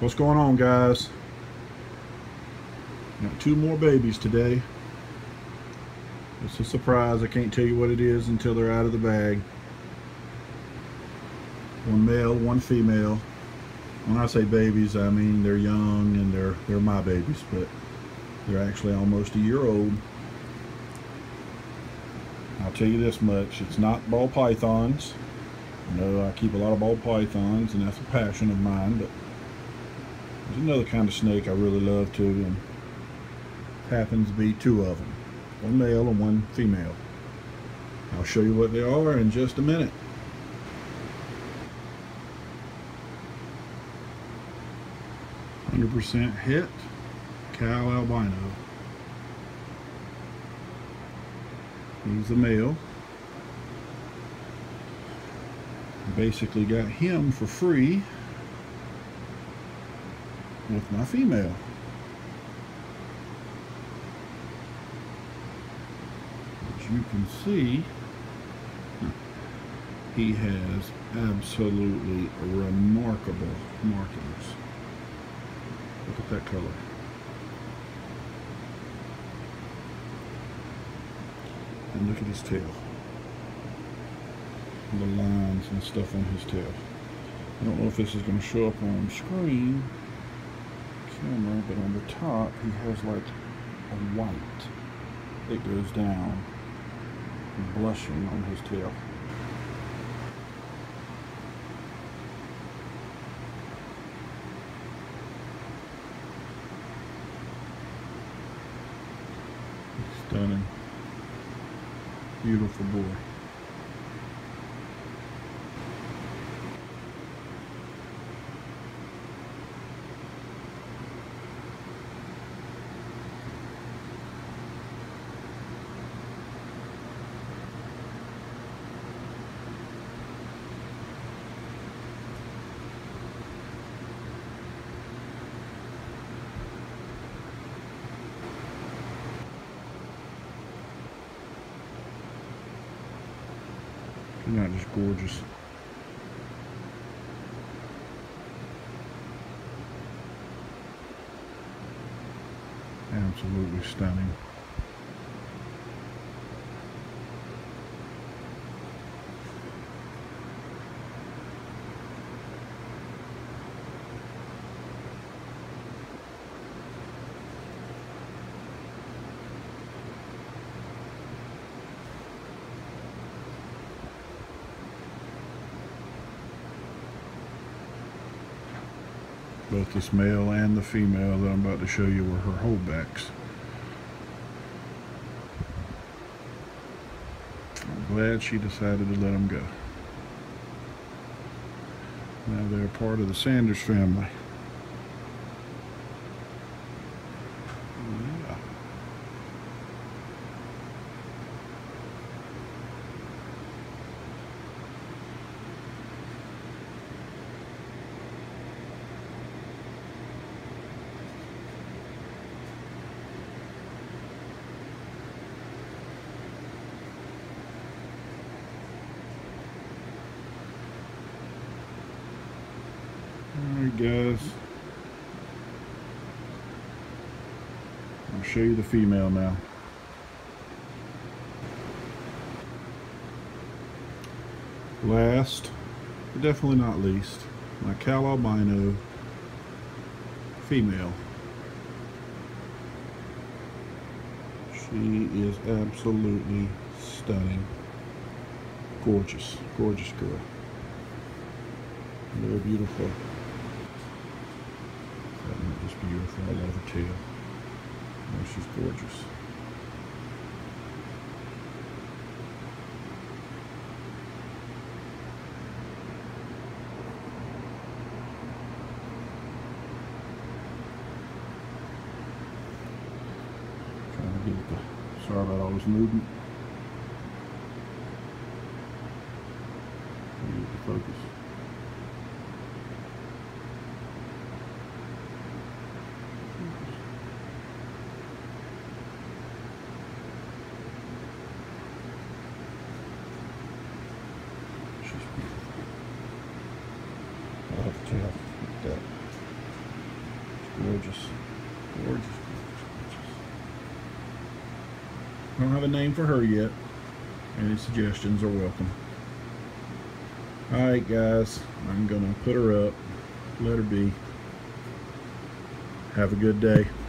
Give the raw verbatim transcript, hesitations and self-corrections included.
What's going on, guys? Got two more babies today. It's a surprise. I can't tell you what it is until they're out of the bag. One male, one female. When I say babies, I mean they're young and they're they're my babies, but they're actually almost a year old. I'll tell you this much, it's not ball pythons. I know I keep a lot of ball pythons and that's a passion of mine, but there's another kind of snake I really love too, and happens to be two of them. One male and one female. I'll show you what they are in just a minute. one hundred percent het, cow albino. He's the male. Basically got him for free with my female. As you can see, he has absolutely remarkable markings. Look at that color. And look at his tail. The lines and stuff on his tail. I don't know if this is going to show up on screen camera, but on the top he has like a white that goes down and blushing on his tail. Stunning, beautiful boy. Isn't that just gorgeous? Absolutely stunning. Both this male and the female that I'm about to show you were her holdbacks. I'm glad she decided to let them go. Now they're part of the Sanders family. Yeah. Alright guys, I'll show you the female now. Last, but definitely not least, my cow albino female. She is absolutely stunning. Gorgeous, gorgeous girl. Very beautiful. Just beautiful. I love her tail. Oh, she's gorgeous. Trying to get the. Sorry about all this movement. Trying to get the focus. She's beautiful. I love the tail. Look at that. Gorgeous. Gorgeous, gorgeous, gorgeous. I don't have a name for her yet. Any suggestions are welcome. Alright guys, I'm gonna put her up, let her be. Have a good day.